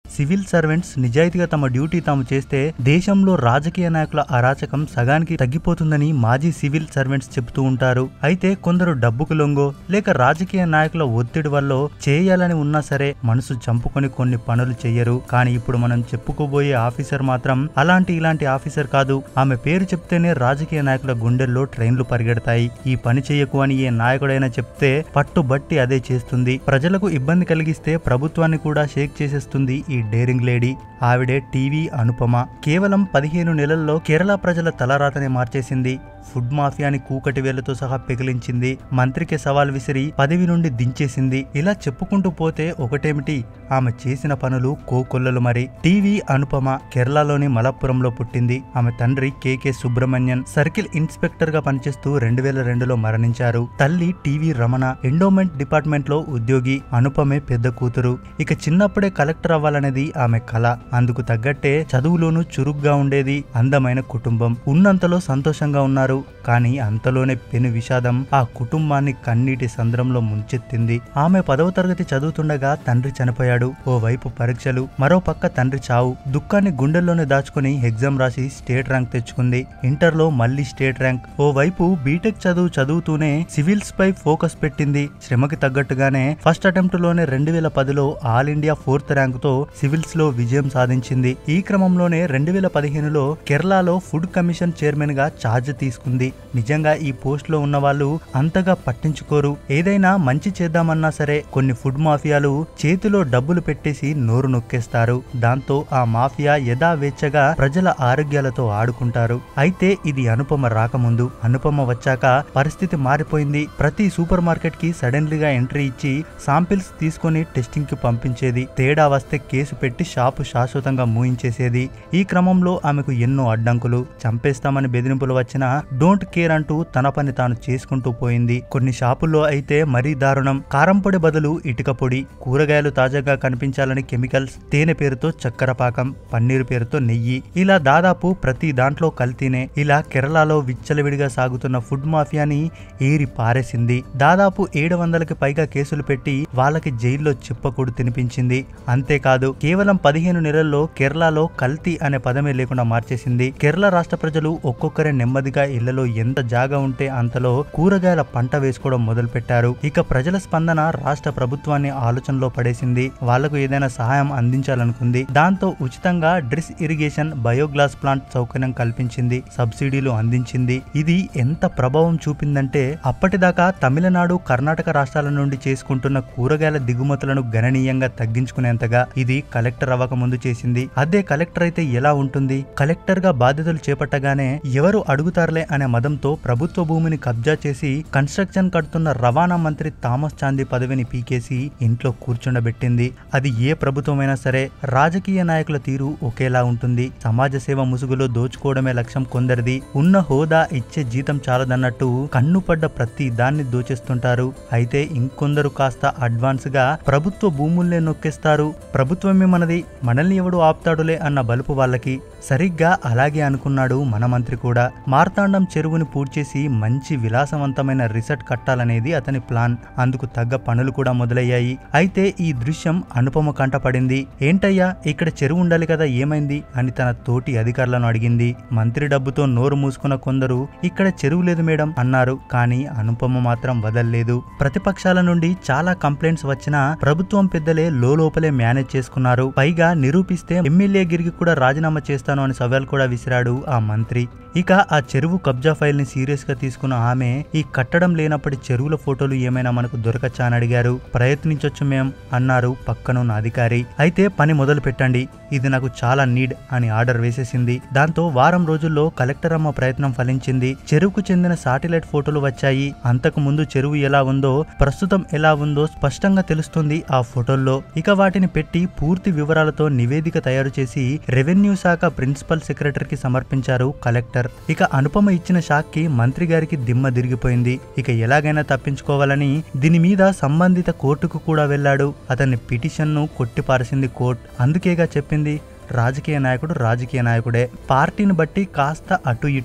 Civil servants నిజాయితీగా తమ duty తాము చేస్తే దేశంలో రాజకీయ నాయకుల అరాచకం సగానికి తగ్గిపోతుందని మాజీ సివిల్ సర్వెంట్స్ చెబుతూ ఉంటారు. అయితే కొందరు డబ్బుకు లొంగో లేక రాజకీయ నాయకుల ఒత్తిడి వల్ల చేయాలని ఉన్నా సరే మనసు చంపుకొని కొన్ని పనులు చెయ్యరు. కానీ ఇప్పుడు మనం చెప్పుకోబోయే ఆఫీసర్ మాత్రం ఇలాంటి ఆఫీసర్ కాదు. ఆమె పేరు చెప్తేనే రాజకీయ నాయకుల గుండెల్లో ట్రైన్లు పరిగెడతాయి. ఈ పని చేయకు అని ఏ నాయకుడైనా చెప్తే పట్టుబట్టి అదే చేస్తుంది. ప్రజలకు ఇబ్బంది కలిగిస్తే ప్రభుత్వాన్ని కూడా షేక్ చేసేస్తుంది ఈ డేరింగ్ లేడీ. ఆవిడే టీవీ అనుపమ. కేవలం 15 నెలల్లో కేరళ ప్రజల తలరాతనే మార్చేసింది. ఫుడ్ మాఫియాని కూకటి వేళ్లతో సహా పెకిలించింది. మంత్రికి సవాల్ విసిరి పదవి నుండి దించేసింది. ఇలా చెప్పుకుంటూ పోతే ఒకటేమిటి, ఆమె చేసిన పనులు కోకొల్లలు. మరి టీవీ అనుపమ కేరళలోని మలప్పురంలో పుట్టింది. ఆమె తండ్రి కేకే సుబ్రహ్మణ్యన్ సర్కిల్ ఇన్స్పెక్టర్ గా పనిచేస్తూ 2002లో మరణించారు. తల్లి టీవీ రమణ ఎండోమెంట్ డిపార్ట్మెంట్ లో ఉద్యోగి. అనుపమే పెద్ద కూతురు. ఇక చిన్నప్పుడే కలెక్టర్ అవ్వాలనేది ఆమె కల. అందుకు తగ్గట్టే చదువులోనూ చురుగ్గా ఉండేది. అందమైన కుటుంబం. ఉన్నంతలో సంతోషంగా ఉన్నారు. కానీ అంతలోనే పెను విషాదం ఆ కుటుంబాన్ని కన్నీటి సంద్రంలో ముంచెత్తింది. ఆమె 10వ తరగతి చదువుతుండగా తండ్రి చనిపోయాడు. ఓవైపు పరీక్షలు, మరో పక్క తండ్రి చావు. దుఃఖాన్ని గుండెల్లోనే దాచుకుని ఎగ్జామ్ రాసి స్టేట్ ర్యాంక్ తెచ్చుకుంది. ఇంటర్లో మళ్లీ స్టేట్ ర్యాంక్. ఓవైపు బీటెక్ చదువుతూనే సివిల్స్ పై ఫోకస్ పెట్టింది. శ్రమకి తగ్గట్టుగానే ఫస్ట్ అటెంప్ట్ లోనే 2010లో ఆల్ ఇండియా 4th ర్యాంకుతో సివిల్స్ లో విజయం సాధించింది. ఈ క్రమంలోనే 2015లో కేరళలో ఫుడ్ కమిషన్ చైర్మన్ గా ఛార్జ్ తీసుకుంది. నిజంగా ఈ పోస్ట్ లో ఉన్న వాళ్ళు అంతగా పట్టించుకోరు. ఏదైనా మంచి చేద్దామన్నా సరే కొన్ని ఫుడ్ మాఫియాలు చేతిలో డబ్బులు పెట్టేసి నోరు నొక్కేస్తారు. దాంతో ఆ మాఫియా యథావేచ్ఛగా ప్రజల ఆరోగ్యాలతో ఆడుకుంటారు. అయితే ఇది అనుపమ రాకముందు. అనుపమ వచ్చాక పరిస్థితి మారిపోయింది. ప్రతి సూపర్ మార్కెట్ కి సడన్లీగా ఎంట్రీ ఇచ్చి శాంపిల్స్ తీసుకుని టెస్టింగ్ కి పంపించేది. తేడా వస్తే కేసు పెట్టి షాపు శాశ్వతంగా మూయించేసేది. ఈ క్రమంలో ఆమెకు ఎన్నో అడ్డంకులు. చంపేస్తామని బెదిరింపులు వచ్చినా డోంట్ కేర్ అంటూ తన పని తాను చేసుకుంటూ పోయింది. కొన్ని షాపుల్లో అయితే మరీ దారుణం. కారం పొడి బదులు ఇటుక పొడి, కూరగాయలు తాజాగా కనిపించాలని కెమికల్స్, తేనె పేరుతో చక్కెర పాకం, పన్నీరు పేరుతో నెయ్యి, ఇలా దాదాపు ప్రతి దాంట్లో కల్తీనే. ఇలా కేరళలో విచ్చలవిడిగా సాగుతున్న ఫుడ్ మాఫియాని ఏరి పారేసింది. దాదాపు 700కి పైగా కేసులు పెట్టి వాళ్ళకి జైల్లో చిప్పకూడు తినిపించింది. అంతేకాదు కేవలం 15 నెలల్లో కేరళలో కల్తీ అనే పదమే లేకుండా మార్చేసింది. కేరళ రాష్ట్ర ప్రజలు ఒక్కొక్కరే నెమ్మదిగా ఇళ్లలో ఎంత జాగా ఉంటే అంతలో కూరగాయల పంట వేసుకోవడం మొదలు పెట్టారు. ఇక ప్రజల స్పందన రాష్ట్ర ప్రభుత్వాన్ని ఆలోచనలో పడేసింది. వాళ్లకు ఏదైనా సహాయం అందించాలనుకుంది. దాంతో ఉచితంగా డ్రిస్ ఇరిగేషన్, బయోగ్లాస్ ప్లాంట్ సౌకర్యం కల్పించింది. సబ్సిడీలు అందించింది. ఇది ఎంత ప్రభావం చూపిందంటే అప్పటిదాకా తమిళనాడు, కర్ణాటక రాష్ట్రాల నుండి చేసుకుంటున్న కూరగాయల దిగుమతులను గణనీయంగా తగ్గించుకునేంతగా ఇది కలెక్టర్ అవ్వక ముందు చేసింది. అదే కలెక్టర్ అయితే ఎలా ఉంటుంది? కలెక్టర్ గా బాధ్యతలు చేపట్టగానే ఎవరు అడుగుతారులే అనే మదంతో ప్రభుత్వ భూమిని కబ్జా చేసి కన్స్ట్రక్షన్ కడుతున్న రవాణా మంత్రి థామస్ చాందీ పదవిని పీకేసి ఇంట్లో కూర్చుండబెట్టింది. అది ఏ ప్రభుత్వమైనా సరే రాజకీయ నాయకుల తీరు ఒకేలా ఉంటుంది. సమాజ సేవ ముసుగులో దోచుకోవడమే లక్ష్యం కొందరిది. ఉన్న హోదా, ఇచ్చే జీతం చాలదన్నట్టు కన్నుపడ్డ ప్రతి దాన్ని దోచేస్తుంటారు. అయితే ఇంకొందరు కాస్త అడ్వాన్స్ గా ప్రభుత్వ భూముల్నే నొక్కేస్తారు. ప్రభుత్వమే మనది, మనల్ని ఎవడు ఆపుతాడులే అన్న బలుపు వాళ్ళకి. సరిగ్గా అలాగే అనుకున్నాడు మన మంత్రి కూడా. మార్తాండం చెరువుని పూడ్చేసి మంచి విలాసవంతమైన రిసార్ట్ కట్టాలనేది అతని ప్లాన్. అందుకు తగ్గ పనులు కూడా మొదలయ్యాయి. అయితే ఈ దృశ్యం అనుపమ కంట పడింది. ఏంటయ్యా ఇక్కడ చెరువు ఉండాలి కదా, ఏమైంది అని తన తోటి అధికారులను అడిగింది. మంత్రి డబ్బుతో నోరు మూసుకున్న కొందరు ఇక్కడ చెరువు లేదు మేడం అన్నారు. కానీ అనుపమ మాత్రం వదల్లేదు. ప్రతిపక్షాల నుండి చాలా కంప్లైంట్స్ వచ్చినా ప్రభుత్వం పెద్దలే లోపలే మేనేజ్ చేసుకున్నారు. పైగా నిరూపిస్తే ఎమ్మెల్యే గిరికి కూడా రాజీనామా చేస్తాను అని సవాల్ కూడా విసిరాడు ఆ మంత్రి. ఇక ఆ చెరువు కబ్జా ఫైల్ ని సీరియస్ గా తీసుకున్న ఆమె ఈ కట్టడం లేనప్పటి చెరువుల ఫోటోలు ఏమైనా మనకు దొరకచ్చా అని అడిగారు. ప్రయత్నించొచ్చు మేం అన్నారు పక్కనున్న అధికారి. అయితే పని మొదలు పెట్టండి, ఇది నాకు చాలా నీడ్ అని ఆర్డర్ వేసేసింది. దాంతో వారం రోజుల్లో కలెక్టర్ అమ్మ ప్రయత్నం ఫలించింది. చెరువుకు చెందిన శాటిలైట్ ఫోటోలు వచ్చాయి. అంతకు ముందు చెరువు ఎలా ఉందో ప్రస్తుతం ఎలా ఉందో స్పష్టంగా తెలుస్తుంది ఆ ఫోటోల్లో. ఇక వాటిని పెట్టి పూర్తి వివరాలతో నివేదిక తయారు చేసి రెవెన్యూ శాఖ ప్రిన్సిపల్ సెక్రటరీకి సమర్పించారు కలెక్టర్. ఇక అనుపమ ఇచ్చిన షాక్ కి మంత్రి గారికి దిమ్మ తిరిగిపోయింది. ఇక ఎలాగైనా తప్పించుకోవాలని దీని మీద సంబంధిత కోర్టుకు కూడా వెళ్లాడు. అతని పిటిషన్ ను కొట్టిపారేసింది కోర్టు. అందుకేగా చెప్పింది రాజకీయ నాయకుడు రాజకీయ నాయకుడే, పార్టీని బట్టి కాస్త అటు ఇటు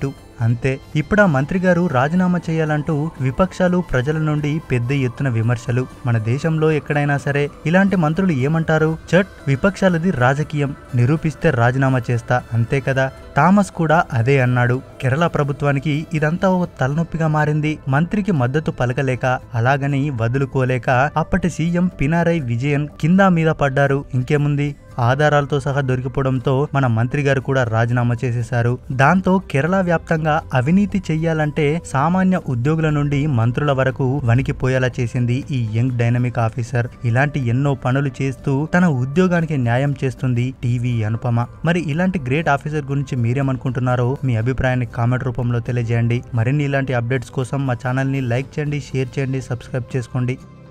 అంతే. ఇప్పుడు ఆ మంత్రి గారు రాజీనామా చేయాలంటూ విపక్షాలు ప్రజల నుండి పెద్ద ఎత్తున విమర్శలు. మన దేశంలో ఎక్కడైనా సరే ఇలాంటి మంత్రులు ఏమంటారు? చట్, విపక్షాలది రాజకీయం, నిరూపిస్తే రాజీనామా చేస్తా, అంతే కదా. థామస్ కూడా అదే అన్నాడు. కేరళ ప్రభుత్వానికి ఇదంతా ఒక తలనొప్పిగా మారింది. మంత్రికి మద్దతు పలకలేక, అలాగని వదులుకోలేక అప్పటి సీఎం పినారై విజయన్ కింద మీద పడ్డారు. ఇంకేముంది, ఆధారాలతో సహా దొరికిపోవడంతో మన మంత్రి గారు కూడా రాజీనామా చేసేశారు. దాంతో కేరళ వ్యాప్తంగా అవినీతి చెయ్యాలంటే సామాన్య ఉద్యోగుల నుండి మంత్రుల వరకు వణికిపోయేలా చేసింది ఈ యంగ్ డైనమిక్ ఆఫీసర్. ఇలాంటి ఎన్నో పనులు చేస్తూ తన ఉద్యోగానికి న్యాయం చేస్తుంది టీవీ అనుపమ. మరి ఇలాంటి గ్రేట్ ఆఫీసర్ గురించి మీరేమనుకుంటున్నారో మీ అభిప్రాయాన్ని కామెంట్ రూపంలో తెలియజేయండి. మరిన్ని ఇలాంటి అప్డేట్స్ కోసం మా ఛానల్ ని లైక్ చేయండి, షేర్ చేయండి, సబ్స్క్రైబ్ చేసుకోండి.